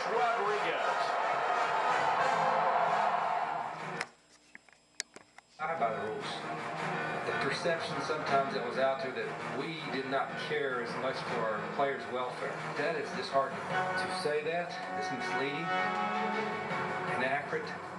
Rodriguez. By the rules. The perception sometimes that was out there that we did not care as much for our players' welfare. That is disheartening. To say that is misleading, inaccurate,